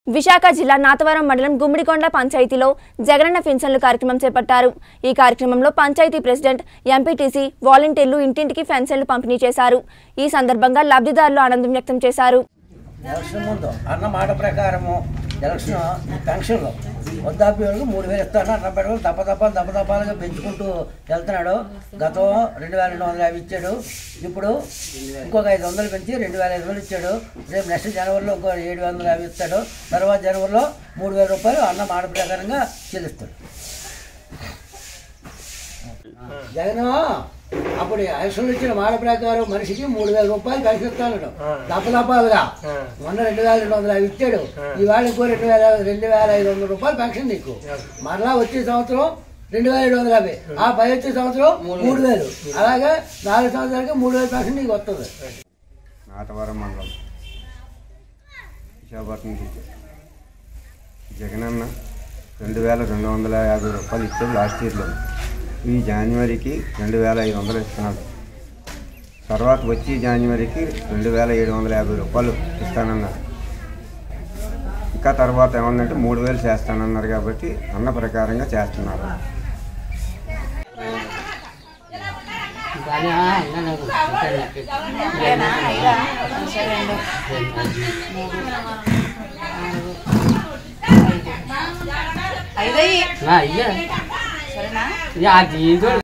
విశాఖ జిల్లా నాతవరం మండలం గుమ్మిడికొండ పంచాయతీలో జగనన్న పెన్షన్లు కార్యక్రమం చేపట్టారు। ఈ కార్యక్రమంలో పంచాయతీ ప్రెసిడెంట్, ఎంపీటీసీ, వాలంటీర్లు ఇంటింటికి పెన్షన్లు పంపిణీ చేశారు। ఈ సందర్భంగా లబ్ధిదారులు ఆనందం వ్యక్తం చేశారు। పెన్షన్లు వృద్ధాప్యులకు 3000 ఇస్తాను అన్నప్పుడు దప్పదప్పాలుగా పెంచుకుంటూ వెళ్తున్నాడు। గతం 2250 ఇచ్చాడు, ఇప్పుడు ఇంకొక 500 పెంచి 2500 ఇచ్చాడు। రేపు నెక్స్ట్ జనవరిలో ఇంకో 750 ఇస్తాడు। తర్వాత జనవరిలో 3000 రూపాయలు అన్న మాట ప్రకారంగా చెల్లిస్తాడు। జగన్ అప్పుడు ఎలక్షన్లు ఇచ్చిన మాట ప్రకారం మనిషికి 3000 రూపాయలు కలిసిస్తాడు దప్పదప్పాలుగా। మొన్న 2250 ఇచ్చాడు, ఈవేళ ఇంకో 2500 రూపాయలు పెన్షన్ నీకు। మరలా వచ్చే సంవత్సరం 2750, ఆ పై వచ్చే సంవత్సరం 3000, అలాగే 4 సంవత్సరాలకి 3000 పెన్షన్ నీకు వస్తుంది। నాతవరం మండలం విశాఖపట్నం జగనన్న 2250 రూపాయలు ఇచ్చాడు లాస్ట్ ఇయర్లో। ఈ జనవరికి 2500 ఇస్తున్నాడు। తర్వాత వచ్చి జనవరికి 2750 రూపాయలు ఇస్తానన్నారు। ఇంకా తర్వాత ఏమన్నంటే 3000 చేస్తానన్నారు, కాబట్టి అన్న ప్రకారంగా చేస్తున్నారు। సరేనా